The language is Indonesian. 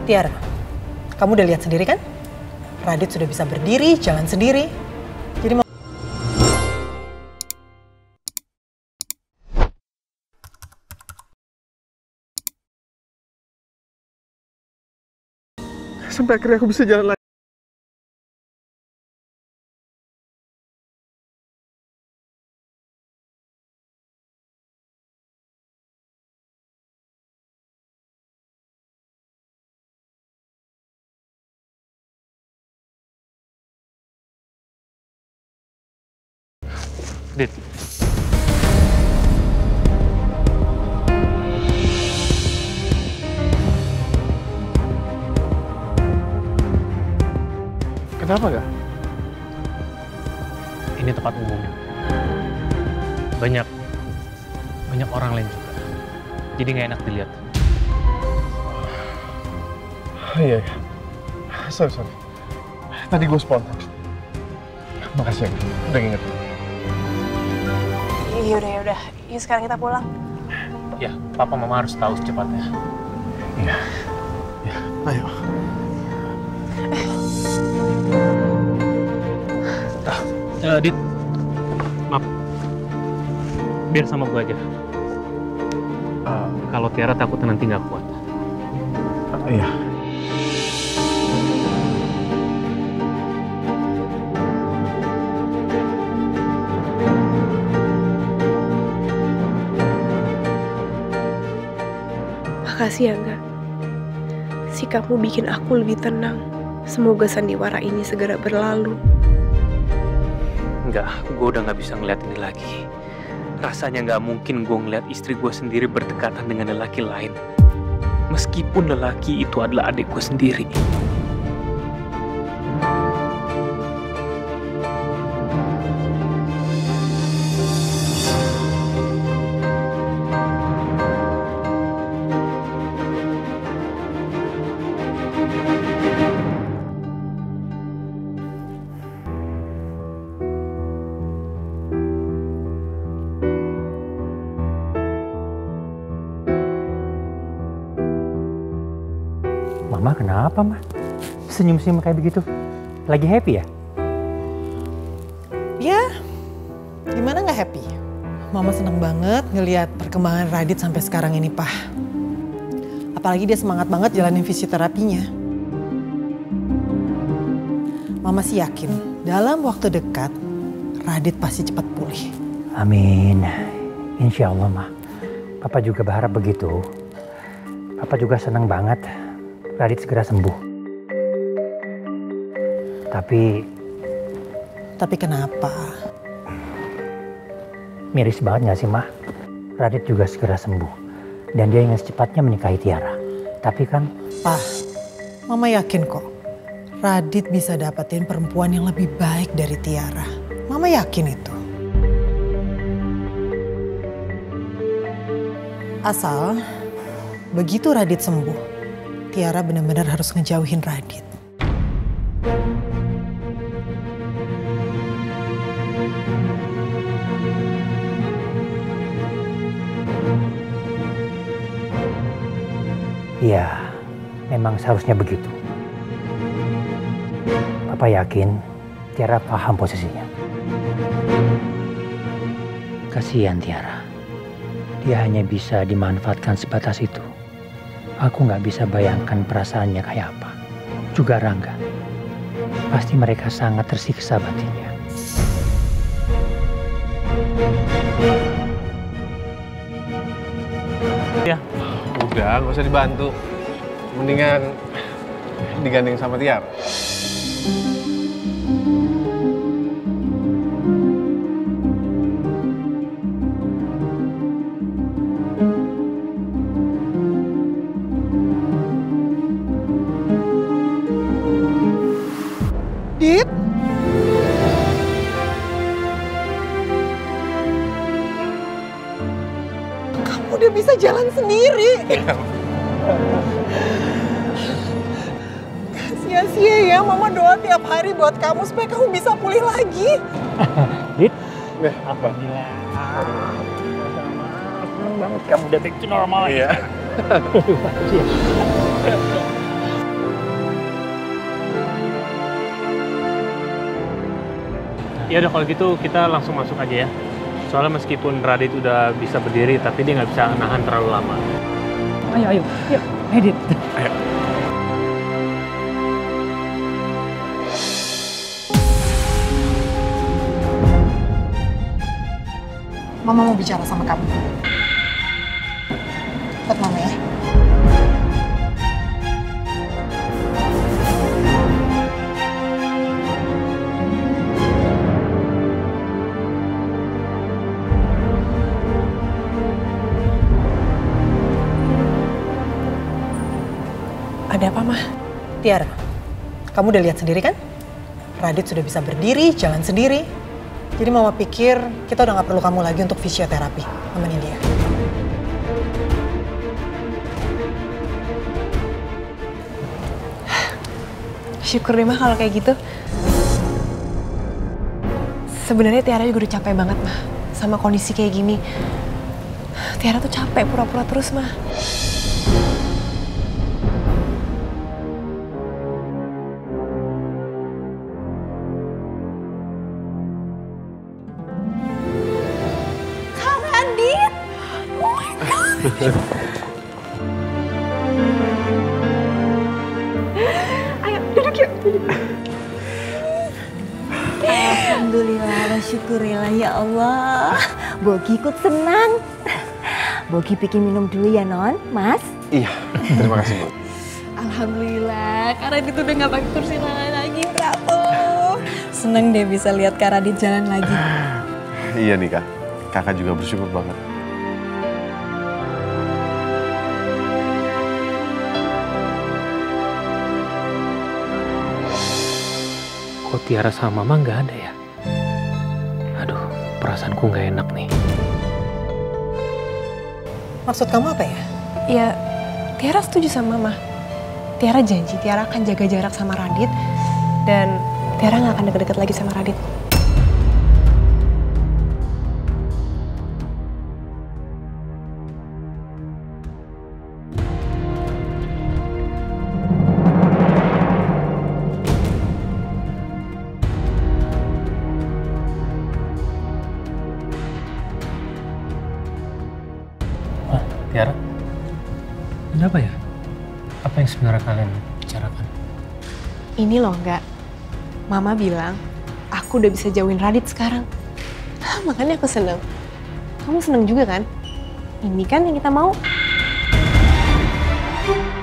Tiara, kamu udah lihat sendiri kan? Radit sudah bisa berdiri, jalan sendiri. Jadi mau... Sampai akhirnya aku bisa jalan lagi. Dit. Kenapa gak? Ini tempat umum. Banyak orang lain juga. Jadi nggak enak dilihat. Iya. Sorry. Tadi gue spontan. Makasih ya, udah ngingetin. Yaudah. Yuk sekarang kita pulang. Ya, papa mama harus tahu secepatnya. Iya. Ya, ayo. Dit, maaf. Biar sama gue aja. Kalau Tiara takutnya nanti nggak kuat. Iya. Makasih ya, Enggak. Sikapmu bikin aku lebih tenang. Semoga sandiwara ini segera berlalu. Enggak, gue udah nggak bisa ngeliat ini lagi. Rasanya nggak mungkin gue ngeliat istri gue sendiri berdekatan dengan lelaki lain. Meskipun lelaki itu adalah adik gue sendiri. Mama kenapa, Ma? Senyum-senyum kayak begitu? Lagi happy ya? Ya, gimana nggak happy? Mama seneng banget ngelihat perkembangan Radit sampai sekarang ini, Pak. Apalagi dia semangat banget jalanin fisioterapinya. Mama sih yakin dalam waktu dekat Radit pasti cepat pulih. Amin. Insya Allah, Ma. Papa juga berharap begitu. Papa juga senang banget Radit segera sembuh. Tapi kenapa? Miris banget gak sih, Ma? Radit juga segera sembuh. Dan dia ingin secepatnya menikahi Tiara. Tapi kan... Pak, Mama yakin kok. Radit bisa dapetin perempuan yang lebih baik dari Tiara. Mama yakin itu. Asal begitu Radit sembuh, Tiara benar-benar harus ngejauhin Radit. Ya, memang seharusnya begitu. Papa yakin Tiara paham posisinya. Kasihan Tiara. Dia hanya bisa dimanfaatkan sebatas itu. Aku nggak bisa bayangkan perasaannya kayak apa. Juga Rangga. Pasti mereka sangat tersiksa batinnya. Ya. Udah, gak usah dibantu. Mendingan digandeng sama Tiara. Dit? Kamu udah bisa jalan sendiri. Sia-sia ya, Mama doa tiap hari buat kamu supaya kamu bisa pulih lagi. Dit? Alhamdulillah. Senang banget kamu udah back to normal. Iya. Ya udah kalau gitu kita langsung masuk aja ya. Soalnya meskipun Radit udah bisa berdiri, tapi dia nggak bisa nahan terlalu lama. Ayo, yuk, Radit. Ayo. Mama mau bicara sama kamu. Lihat Mama ya. Ada apa, Mah? Tiara, kamu udah lihat sendiri kan? Radit sudah bisa berdiri, jalan sendiri. Jadi Mama pikir kita udah gak perlu kamu lagi untuk fisioterapi. Nemenin dia. Syukur deh, Mah, kalau kayak gitu. Sebenarnya Tiara juga udah capek banget, Mah. Sama kondisi kayak gini. Tiara tuh capek pura-pura terus, Mah. Ayo, duduk yuk. Alhamdulillah, syukurillah ya Allah. Bogi ikut senang. Bogi bikin minum dulu ya Non, Mas. Iya, terima kasih Bu. Alhamdulillah, Kak Radit udah gak pakai kursi roda lagi, bravo. Seneng deh bisa lihat Kak Radit jalan lagi. Iya nih Kak, Kakak juga bersyukur banget. Kok Tiara sama Mama nggak ada ya? Aduh, perasaanku nggak enak nih. Maksud kamu apa ya? Ya, Tiara setuju sama Mama. Tiara janji Tiara akan jaga jarak sama Radit. Dan Tiara nggak akan deket-deket lagi sama Radit. Tiara, ada apa ya? Apa yang sebenarnya kalian bicarakan? Ini loh enggak. Mama bilang, aku udah bisa jauhin Radit sekarang. Makanya aku seneng. Kamu seneng juga kan? Ini kan yang kita mau.